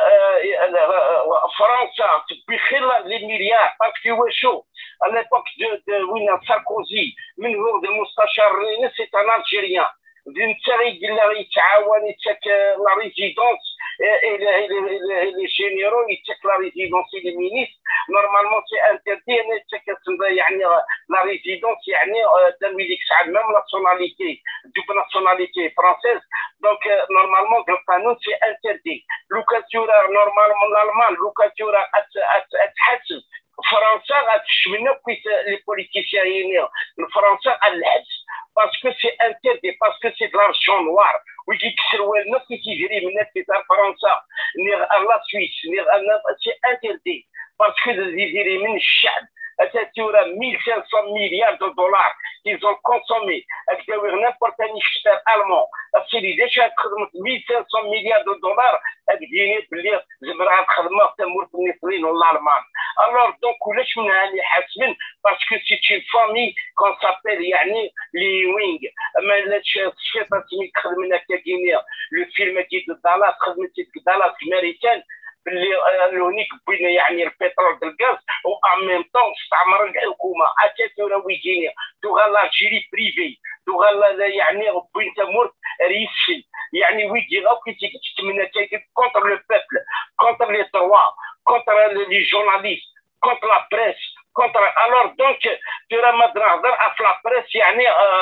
فرنسا بخلال لي مليار باسكو واشو على ليبوك دو وين ساركوزي من هو المستشار سي ان الجيريان نتاعي قال يتعاون يتاك لا ريزيدونس لي جينيرو يتاك لا ريزيدونس لي مينيست نورمالمون سي انتردي يتاك يعني لا ريزيدونس يعني تنويديك ساعه ميم ناسيوناليتي دوب ناسيوناليتي فرونسيز دونك نورمالمون القانون سي انتردي لوكا تورا نورمالمون الالمان لوكا تورا تحسب فرنسا غتشمنا كويس لي بوليتيسيان فرنسا الحبس باسكو سي انتردي باسكو سي دو لارجون نوار ويجي يكسروا لنا كي تيجري من في فرنسا نيغ لا سويس نيغ سي انتردي باسكو يجري من الشعب أتاتورا 1500 مليار دو دولار ils ont consommé أكداوير نابورت أني شتار ألمون السيدي ديشا خدمت 1500 مليار دو دولار أكديني بلي زبرها خدمة تمور في النصرين ولا الألمان ألور دونك ولاش من هاني حاسبين باسكو سي اون فامي كون سابيل يعني لي وينغ أما لاش الشيطان سميت خدمنا كاكينيا لو فيلم كي دالاس خدمت دالاس ماريكان اللي هونيك بين يعني البترول والغاز وان ميم طون استعمر الحكومه اتاتورا ويجيني تغلا جيري بريفي تغلا يعني بين تمر ريسي يعني ويجي غاو كي تتمنى كونتر لو بيبل كونتر لي تروا كونتر لي جورناليست كونتر لا بريس كونتر الور دونك ترى ما نهضر في لا بريس يعني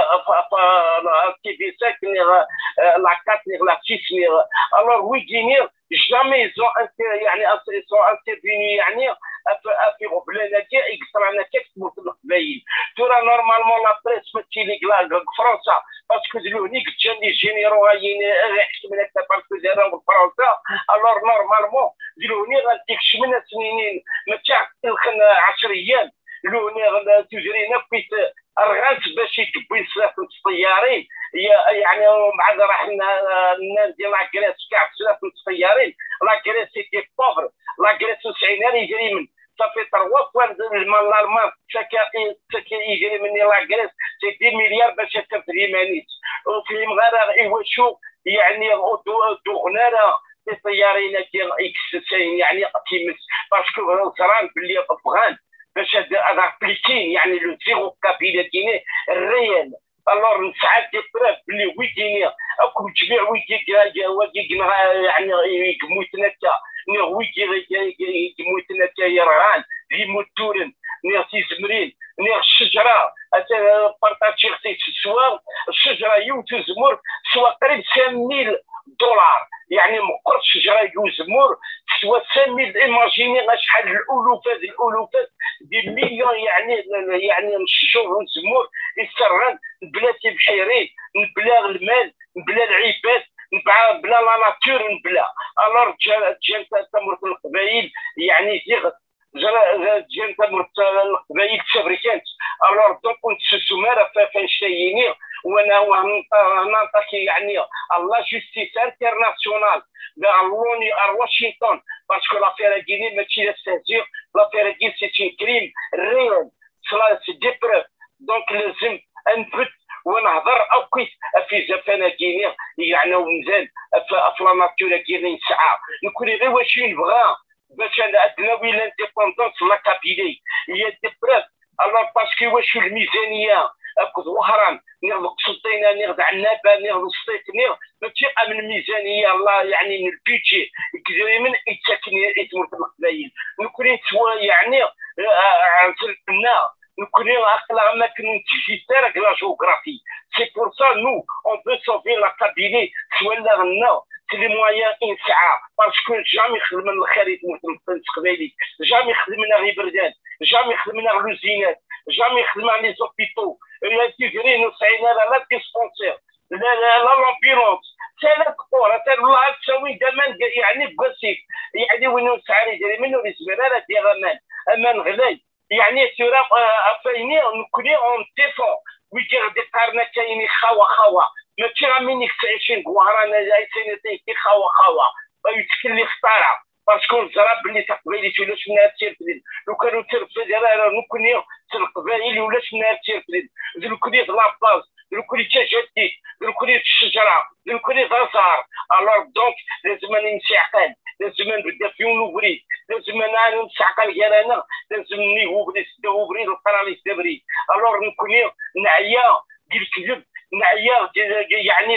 تي في 5 لا 4 لا 6 الور ويجيني jamais ils ont intervenu يعني في بلادنا يقصرنا كيكتبوا في القبايل ترى نورمالمون لا بريس ماشي لي فرنسا باسكو هونيك جا لي جينيرو هايين يحكم لك باسكو دايرين فرنسا الور نورمالمون هوني غاديك شمنا سنين ما تاع 10 ايام لوني تجرينا في الغاز باش يكبوا يسافر الطيارين يعني بعد راح الناس ديال لاكريس كاع يسافر الطيارين لاكريس سي بوفر لاكريس وسعينار يجري من صافي 3 فوا الالمان ساكا يجري من لاكريس سي 10 مليار باش يسافر يمانيت وفي المغرب ايوا يعني دوغنارا الطيارين اكس يعني كيمس باسكو صران باللي افغان باش ابليكين يعني لو زيرو كابيلاتيني الريال الور نسعد دي بروف بلي ويكيني اكو جميع ويكي يعني يقموتنكا ويكي يقموتنكا يرغان يموتورن نير زمرين نير الشجره بارطاجي خصيت السوا الشجره يوتو زمور سوا قريب 5000 دولار يعني مقر الشجره يوزمور سوا 5000 ايماجيني شحال الالوفات دي مليون يعني نشجر ونزمور يسرن بلاتي بحيرين نبلا المال نبلا العباد بلا لا ناتور نبلا الور جا تمر القبايل يعني جا تمر القبايل تفبريكانت الور دونك كنت سومارا فين شاييني وانا نعطيك يعني الله جوستيس انترناسيونال لوني واشنطن باسكو لافير كيني ماشي تستهزئ لافير كي سي كريم ريال سي دي بروف دونك لازم نبت ونهضر او كيف في زفانا كيني يعني ومزال في لا ناتور كيني ساعه نكون غير واش نبغى باش ادناوي لانديبوندونس لا كابيلي هي دي بروف الوغ باسكو واش الميزانيه اكو وهران نيغ قسطينا نيغ عنابه نيغ الصيف نيغ ماشي من الميزانيه الله يعني من البيتشي كديري من يتسكن يتمر في القبايل نكوني سوا يعني عرفنا نكوني اقلا ما كنتجيتار لا جيوغرافي سي بور سا نو اون بو سوفي لا كابيلي سوا لا غنا لي مويان انسعى باسكو جامي خدمنا الخريط المستقبلي جامي خدمنا غير بردان جامي خدمنا لوزينات جامي خدمنا لي زوبيتو لا تيجري نصعينا لا ديسبونسير لا لامبيلونس ثلاث قرى الله تسوي دمان يعني بسيط يعني وين نسعى يجري منه الزباله ديال امان غلاي يعني ترى فايني نكوني اون ديفون ويجي غادي قارنا كايني خوا ماشي غامينيك 20 كوارانا جاي سينيتي خوا يتكلي خطاره باسكو نزرع باللي تقبيلي ولا شفنا تيرفلين لو كانوا تيرفلين راه نكوني القبائل ولا شفنا تيرفلين لو كوني لاباز لو كوني تجدي لو كوني الشجره لو كوني الازهر الوغ دونك لازم نمسعقل لازم نبدا فيهم نوبري لازم انا نمسعقل ديال انا لازم نوبري نوبري القراليس دبري الوغ نكوني نعيا ديال الكذب نعيا يعني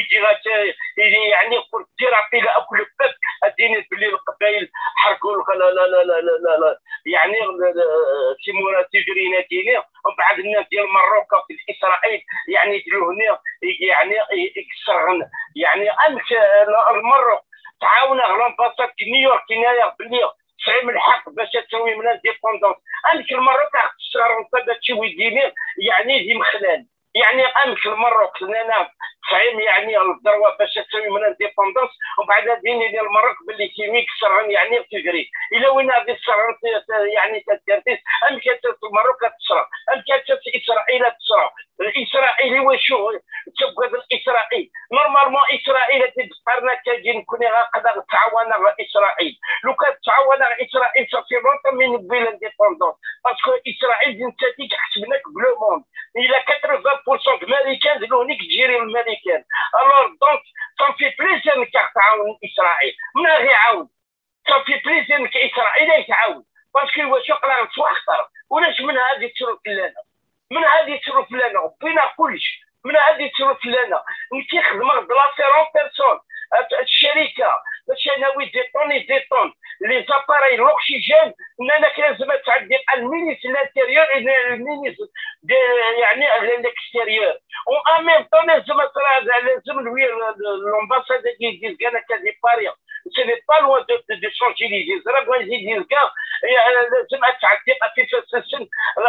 يعني قلت ثيرابي لاكل الباب اديني باللي القبائل حركوا لا لا لا لا لا, لا. يعني سيمونا تجرينا ديني ومن بعد الناس ديال مروكا في اسرائيل يعني يديروا هنا يعني يكسرن يعني امس المروك تعاونا لامباساد نيويورك هنايا باللي صعيب الحق باش تسوي من ديبوندونس امس المروك تشرن هذا الشيء ويديني يعني دي مخلال يعني امس المروك لنا صعيب يعني الضروه باش تسوي من الانديبوندونس ومن بعد ديني ديال المروك باللي كيميك سرعن يعني تجري الا وين هذه السرعه يعني تدرس ام كانت المروك تسرع ام كانت اسرائيل تسرع الاسرائيلي وشو تبقى الاسرائيل نورمالمون اسرائيل تدفرنا كاين كوني غاقدر تعاون مع اسرائيل لو كانت تعاون مع اسرائيل صافي لونطون من بين الانديبوندونس باسكو اسرائيل دينتاتيك حسبناك بلو موند الى 80% امريكان لونيك تجيري الامريكان الوغ دونك صافي بليزير انك تعاون اسرائيل من غير يعاون صافي بليزير انك اسرائيل يتعاون باسكو واش يقرا سوا خطر ولاش من هذه تصرف لنا من هذه تصرف لنا بينا كلش من هذه تصرف لنا انت خدمه بلاصيرون بيرسون الشركه باش ناوي ديطون لي زاباري لوكسيجين انك لازم تعدي المينيس الانتيريور المينيس يعني الاكستيريور و ان ميم طون لازم لومباساد ديال كانا كدي باري سي ني با لوان دو شونجي لي جيزرا بغا يزيد يلقى لازم تعدي في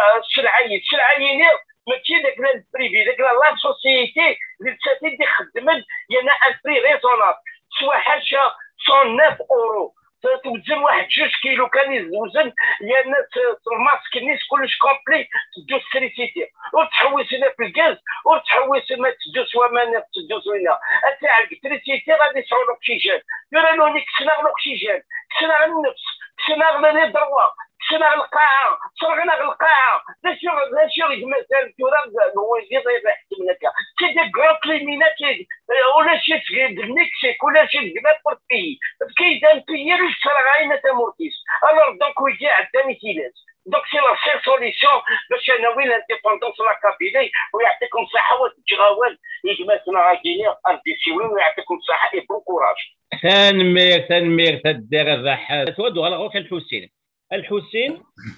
الشرعيين ماشي داك البريفي داك لا سوسيتي اللي تساتي دي خدمت يانا ان بري ريزونابل سوا حاجه 109 اورو توزن واحد 2 كيلو كان يوزن يا الناس الماسك الناس كلش كومبلي تدوز كريسيتي وتحوس هنا في الغاز وتحوس ما تدوز وما تدوز هنا تاع الكتريسيتي غادي يسعوا الاكسجين يقولوا لك كسنا الاكسجين كسنا النفس كسنا لي دروا كسنا القاعه صرغنا القاعه لا شغل مثلا ترى هو يجي يحكي منك سي دي غرو كليمينات ولا شي المكسيك ولا شي نابورت بي كيدان بيي الشرعين تموتيس الوغ دونك ويجي عندنا تيلاس دونك سي لا سير سوليسيون باش ناوي لانديبوندونس لا كابيلي ويعطيكم الصحه وتجاوز يجمعنا غاديين ارديسيوين ويعطيكم الصحه اي بون كوراج تنمير تدير الراحه تودوا على روك الحسين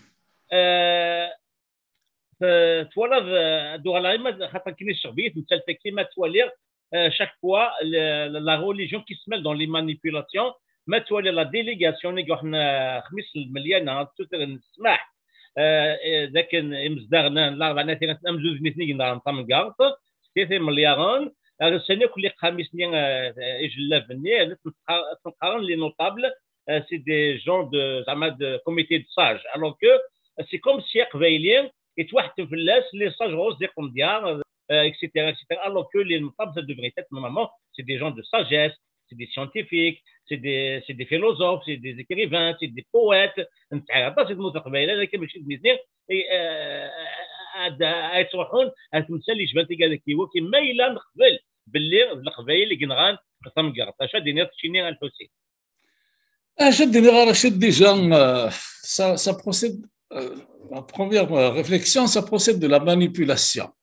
تولد دوغالا خاطر كاين الشعبيه مثل كيما تولي chaque fois la religion qui se mêle dans les manipulations ما تولي لا ديليغاسيون اللي احنا 5 مليون نسمح ذاك مزدغنا لا معناتها نمزوز نتني نطم كارت 3 مليار السنه كل خميس اجلا بني تنقارن لي نوتابل c'est des gens de comité de sages alors que c'est comme si قبايلين يتوحدوا في الناس لي ساج روز دي قمديار etc., etc. Alors que les notables, ça devrait être normalement, c'est des gens de sagesse, c'est des scientifiques, c'est des philosophes, c'est des écrivains, c'est des poètes. C'est de mots قبيله لكن ماشي نزيد يتروحون التمثال اللي جبت قال كيوا كيما الا نقبل باللي القبائل اللي كنغان تمقرط اش ديني تشيني الحسين شدني غير شد ديجا ça procède la première réflexion ça procède de la manipulation